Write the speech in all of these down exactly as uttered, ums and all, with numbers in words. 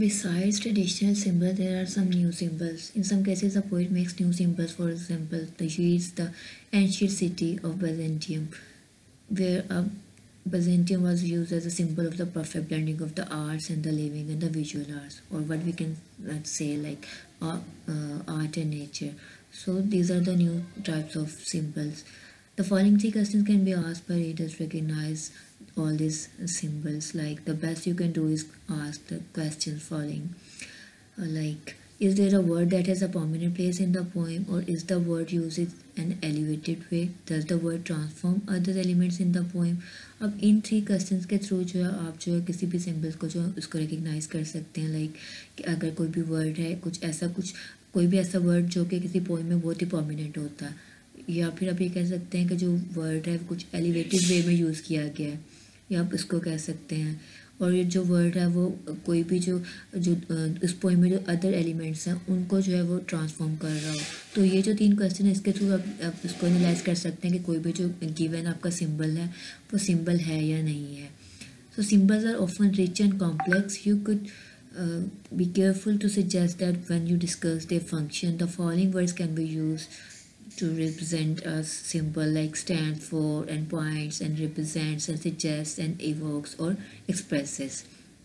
Besides traditional symbols, there are some new symbols. In some cases, the poet makes new symbols. For example, the Greece, the ancient city of Byzantium, where a Byzantium was used as a symbol of the perfect blending of the arts and the living and the visual arts, or what we can uh, say like uh, uh, art and nature. So these are the new types of symbols. The following three questions can be asked by readers to recognize all these symbols. Like the best you can do is ask the questions following. Uh, like, is there a word that has a prominent place in the poem, or is the word used in an elevated way? Does the word transform other elements in the poem? अब इन three questions के through जो है आप जो है किसी भी सिंबल्स को जो है उसको रिकग्नाइज कर सकते हैं. लाइक कि अगर कोई भी वर्ड है, कुछ ऐसा कुछ कोई भी ऐसा वर्ड जो कि किसी पोएम में बहुत ही प्रोमिनेंट होता है, या फिर आप ये कह सकते हैं कि जो वर्ड है कुछ एलिवेटेड वे में यूज़ किया गया है, या आप इसको कह सकते हैं. और ये जो वर्ड है वो कोई भी जो जो इस पोएम में जो अदर एलिमेंट्स हैं उनको जो है वो ट्रांसफॉर्म कर रहा हो. तो ये जो तीन क्वेश्चन है इसके थ्रू आप, आप इसको एनालाइज कर सकते हैं कि कोई भी जो गिवन आपका सिंबल है वो सिंबल है या नहीं है. So symbols are often rich and complex. You could be careful to suggest that when you discuss their function the following words can be used to represent a symbol, like stands for and points and represents and suggests and evokes or expresses.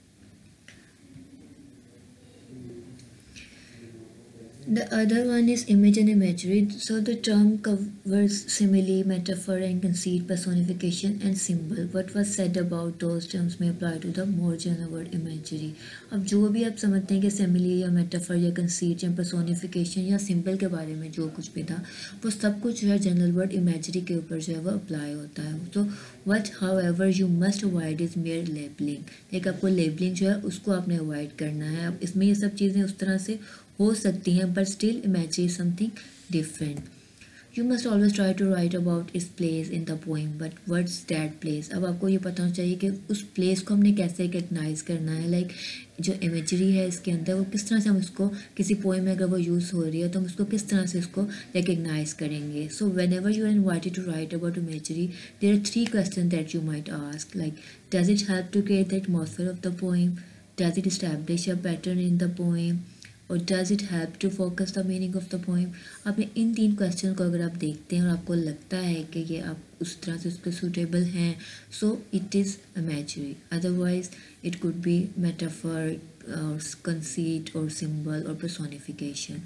The other one is image and imagery. So the term covers simile, metaphor, and conceit, personification, and symbol. What was said about those terms may apply to the more general word imagery. अब जो भी आप समझते हैं कि simile या metaphor या conceit या personification या symbol के बारे में जो कुछ भी था वो सब कुछ जो है जनरल वर्ड imagery के ऊपर जो है वो अप्लाई होता है. तो what however you must avoid is mere labeling. Like आपको लेबलिंग जो है उसको आपने अवॉइड करना है. अब इसमें ये सब चीज़ें उस तरह से हो सकती हैं, but still imagine something different. You must always try to write about this place in the poem, but what's that place. अब आपको ये पता होना चाहिए कि उस प्लेस को हमने कैसे रिकग्नाइज करना है. लाइक like, जो इमेजरी है इसके अंदर वो किस तरह से हम उसको किसी पोएम में अगर वो यूज़ हो रही है तो हम उसको किस तरह से उसको रिकग्नाइज करेंगे. So whenever you are invited to write about imagery there are three question that you might ask. Like does it help to create the atmosphere of the poem, does it establish a pattern in the poem, or does it help to focus the meaning of the poem. आपने इन तीन question को अगर आप देखते हैं और आपको लगता है कि ये आप उस तरह से उसके सूटेबल हैं, so it is imagery. Otherwise it could be metaphor or conceit or symbol or personification.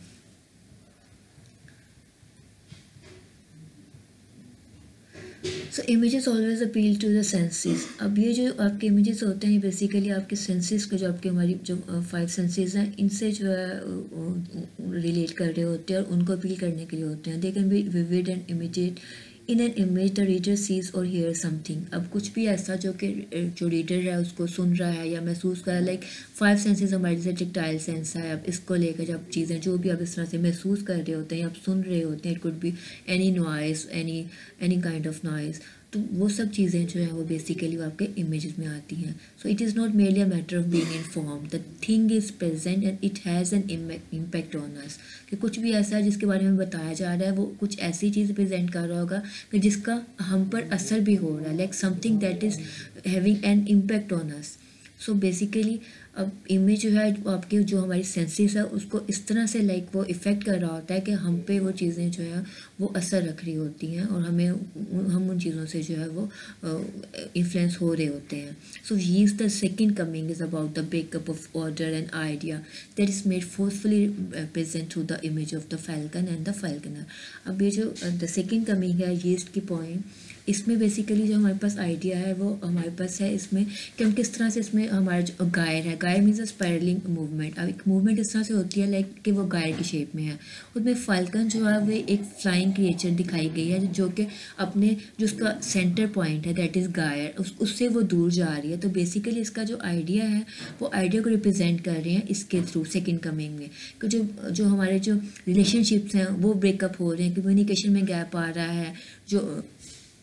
So images always appeal to the senses. अब ये जो आपके इमेजेस होते हैं बेसिकली आपके सेंसेस को जो आपके हमारी जो फाइव सेंसेस हैं इनसे जो है रिलेट कर रहे होते हैं और उनको अपील करने के लिए होते हैं. They can be vivid and immediate. In an image the reader sees or hear something. अब कुछ भी ऐसा जो कि जो रीडर है उसको सुन रहा है या महसूस कर रहा है. लाइक फाइव सेंसेस हमारे जैसे टेक्टाइल सेंस है. अब इसको लेकर जब चीज़ें जो भी आप इस तरह से महसूस कर रहे होते हैं, आप सुन रहे होते हैं, it could be any noise, any any kind of noise, तो वो सब चीज़ें जो हैं वो बेसिकली आपके इमेजेस में आती हैं. So it is not merely a matter of being informed, the thing is present and it has an impact on us. कि कुछ भी ऐसा है जिसके बारे में बताया जा रहा है वो कुछ ऐसी चीज़ प्रेजेंट कर रहा होगा कि जिसका हम पर असर भी हो रहा है. Like something that is having an impact on us. So basically अब इमेज जो है आपके जो हमारी सेंसेस है उसको इस तरह से लाइक वो इफ़ेक्ट कर रहा होता है कि हम पे वो चीज़ें जो है वो असर रख रही होती हैं और हमें हम उन चीज़ों से जो है वो इन्फ्लुएंस हो रहे होते हैं. So he is the second coming is about the breakup of order and idea that is made forcefully present through the image of the falcon and the falconer. अब ये जो द सेकंड कमिंग है यीस्ट की point, इसमें basically जो हमारे पास idea है वो हमारे पास है इसमें कि हम किस तरह से इसमें हमारा जो गायर है, गायर मीन्स अ स्पायरलिंग मूवमेंट. अब एक मूवमेंट इस तरह से होती है लाइक कि वो गायर की शेप में है. उसमें फाल्कन जो है वो एक फ्लाइंग क्रिएचर दिखाई गई है जो कि अपने जो उसका सेंटर पॉइंट है दैट इज़ गायर उस उससे वो दूर जा रही है. तो बेसिकली इसका जो आइडिया है वो आइडिया को रिप्रेजेंट कर रहे हैं इसके थ्रू सेकेंड कमिंग में कि जो जो हमारे जो रिलेशनशिप्स हैं वो ब्रेकअप हो रहे हैं, कम्युनिकेशन में गैप आ रहा है, जो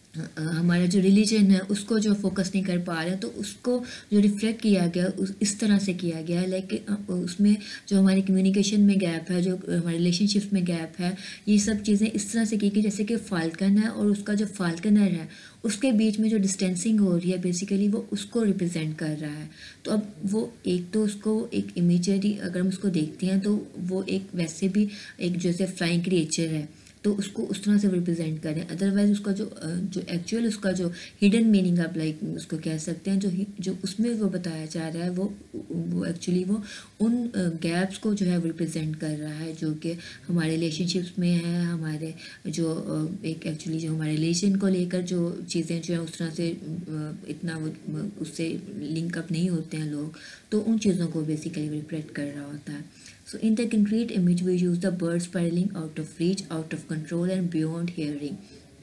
अ, हमारा जो रिलीजन है उसको जो फोकस नहीं कर पा रहे हैं, तो उसको जो रिफ्लेक्ट किया गया उस इस तरह से किया गया है, लाइक उसमें जो हमारी कम्युनिकेशन में गैप है, जो हमारे रिलेशनशिप्स में गैप है, ये सब चीज़ें इस तरह से की कि जैसे कि फाल्कन है और उसका जो फाल्कनर है उसके बीच में जो डिस्टेंसिंग हो रही है बेसिकली वो उसको रिप्रेजेंट कर रहा है। तो अब वो एक तो उसको एक इमेजरी अगर हम उसको देखते हैं तो वो एक वैसे भी एक जैसे फ्लाइंग क्रिएचर है, तो उसको उस तरह से रिप्रेजेंट करें। अदरवाइज उसका जो अ, जो एक्चुअल उसका जो हिडन मीनिंग आप लाइक उसको कह सकते हैं, जो ही- जो उसमें वो बताया जा रहा है वो वो एक्चुअली वो उन गैप्स को जो है रिप्रेजेंट कर रहा है जो कि हमारे रिलेशनशिप्स में है, हमारे जो अ, एक एक्चुअली जो हमारे रिलेशन को लेकर जो चीज़ें जो है उस तरह से अ, इतना वो अ, उससे लिंक अप नहीं होते हैं लोग, तो उन चीज़ों को बेसिकली रिफ्लेक्ट कर रहा होता है। So in the concrete image, we use the bird spiraling out of reach, out of control, and beyond hearing.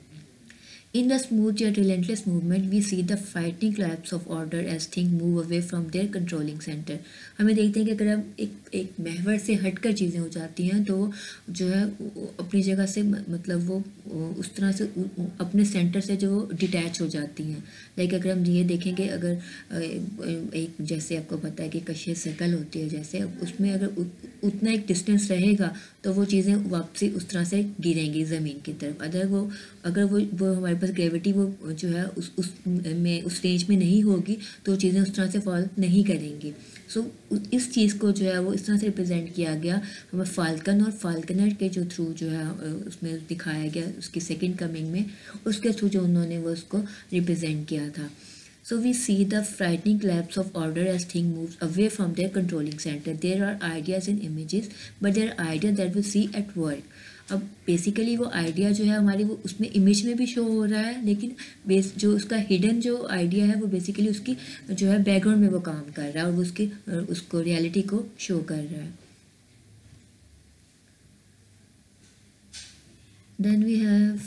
In the smooth yet relentless movement, we see the frightening collapse of order as things move away from their controlling center. हमें देखते हैं कि अगर हम एक एक महवर से हटकर चीज़ें हो जाती हैं तो जो है वो अपनी जगह से म- मतलब वो वो उस तरह से उ- उ- अपने सेंटर से जो वो डिटैच हो जाती हैं। लाइक अगर हम ये देखेंगे, अगर अ, एक जैसे आपको पता है कि कशिश सर्कल होती है, जैसे अब उसमें अगर उ- उतना एक डिस्टेंस रहेगा तो वो चीज़ें वापसी उस तरह से गिरेंगी ज़मीन की तरफ। अगर वो अगर वो वो हमारे पास ग्रेविटी वो जो है उस उस में उस रेंज में नहीं होगी तो चीज़ें उस तरह से फॉल नहीं करेंगी। सो इस चीज़ को जो है वो इस तरह से रिप्रेजेंट किया गया हमें फाल्कन और फाल्कनर के जो थ्रू जो है अ, उसमें दिखाया गया उसकी सेकंड कमिंग में, उसके थ्रू जो उन्होंने वो उसको रिप्रेजेंट किया था। So we see the frightening collapse of order as things moves away from their controlling center. There are ideas and images, but there are ideas that we see at work. अब basically वो idea जो है हमारी वो उसमें image में भी show हो रहा है, लेकिन बेस जो उसका हिडन जो आइडिया है वो बेसिकली उसकी जो है बैकग्राउंड में वो काम कर रहा है और वो उसकी उसको रियलिटी को शो कर रहा है। Then we have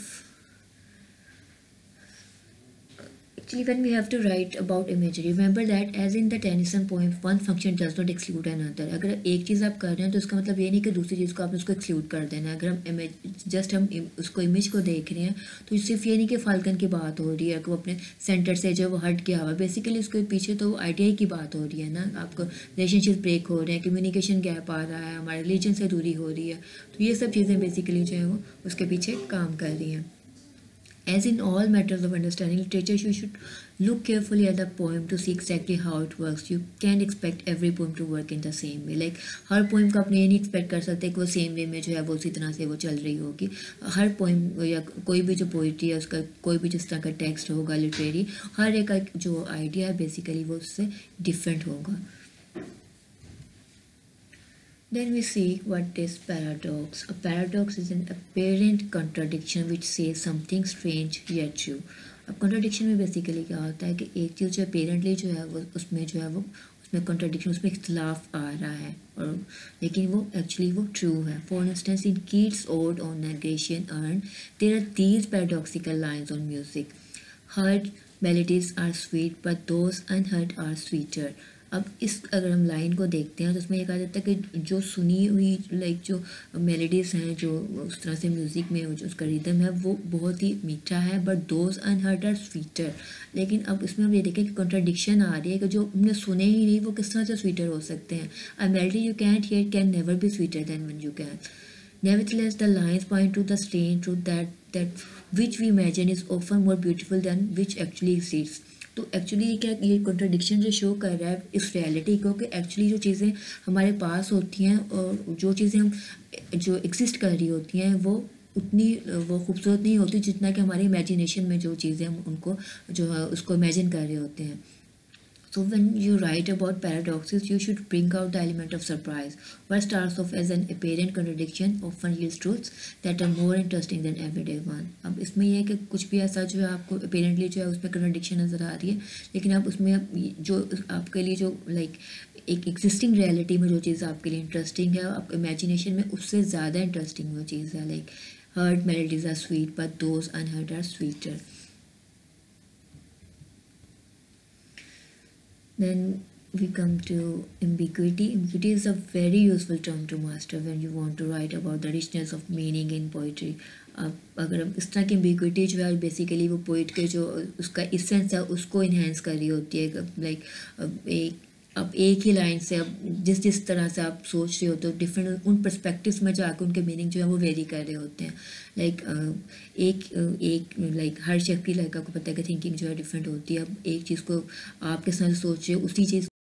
Actually, when we have to write about imagery, remember that as in the Tennyson poem, one function does not exclude another. अगर एक चीज़ आप कर रहे हैं तो इसका मतलब ये नहीं कि दूसरी चीज़ को आपने उसको एक्सक्लूड कर देना है। अगर हम इमेज जस्ट हम im- उसको इमेज को देख रहे हैं तो सिर्फ ये नहीं कि फाल्कन की बात हो रही है कि वो अपने सेंटर से जो वो हट गया हुआ, बेसिकली उसके पीछे तो आइडिया ही की बात हो रही है ना। आपको रिलेशनशिप ब्रेक हो रहे हैं, कम्युनिकेशन गैप आ रहा है, हमारे रिलीजन से दूरी हो रही है, तो ये सब चीज़ें बेसिकली जो है वो उसके पीछे काम कर रही हैं। As in all matters of understanding literature, you should look carefully at the poem to see exactly how it works. You can't expect every poem to work in the same way. Like her poem का अपने ये नहीं expect कर सकते कि वो same way में जो है वो उसी तरह से वो चल रही होगी। हर poem या कोई भी जो poetry है उसका कोई भी जिस तरह का text होगा literary, हर एक का जो idea है basically वो उससे different होगा। Then we see what is paradox. A paradox is an apparent contradiction which says something strange yet true. अब contradiction में basically क्या होता है कि एक चीज़ जो apparently जो है वो उसमें जो है वो उसमें contradiction उसमें इख्तलाफ आ रहा है और लेकिन वो actually वो true है. For instance, in Keats' ode on negation urn, there are these paradoxical lines on music. Heard melodies are sweet, but those unheard are sweeter. अब इस अगर हम लाइन को देखते हैं तो उसमें ये कहा जाता है कि जो सुनी हुई लाइक जो मेलोडीज़ हैं जो उस तरह से म्यूज़िक में जो उसका रिदम है वो बहुत ही मीठा है, but those unheard are sweeter. लेकिन अब इसमें हम ये देखें कि कॉन्ट्राडिक्शन आ रही है कि जो हमने सुने ही नहीं वो किस तरह से स्वीटर हो सकते हैं। A melody you can't hear can never be sweeter than when you can. Nevertheless, the lines point to the strange truth that that which we imagine is often more beautiful than which actually exists. तो actually क्या ये contradiction जो show कर रहा है इस reality को कि एक्चुअली जो चीज़ें हमारे पास होती हैं और जो चीज़ें हम जो एग्जिस्ट कर रही होती हैं वो उतनी वो खूबसूरत नहीं होती जितना कि हमारी इमेजिनेशन में जो चीज़ें हम उनको जो है उसको इमेजिन कर रहे होते हैं। So when you write about paradoxes, you should bring out the element of surprise. What starts off as an apparent contradiction often yields truths that are more interesting than everyday one. अब इसमें यह है कि कुछ भी ऐसा जो है आपको apparently जो है उसमें contradiction नज़र आ रही है, लेकिन आप उसमें जो आपके लिए जो like एक existing reality में जो चीज़ आपके लिए interesting है, आप imagination में उससे ज़्यादा interesting वो चीज़ है। Like heard melodies are sweet, but those unheard are sweeter. Then we come to ambiguity. Ambiguity is a very useful term to master when you want to write about the richness of meaning in poetry. आप अगर हम इस तरह की ambiguity जो है basically वो poet के जो उसका इसेंस है उसको इन्हेंस कर रही होती है. लाइक एक अब एक ही लाइन से अब जिस जिस तरह से आप सोच रहे हो तो डिफरेंट उन पर्सपेक्टिव्स में जाकर उनके मीनिंग जो है वो वेरी कर रहे होते हैं. लाइक एक एक लाइक हर शख्स की लाइक आपको पता है कि थिंकिंग जो है डिफरेंट होती है. अब एक चीज़ को आपके साथ सोच रहे हो उसी चीज़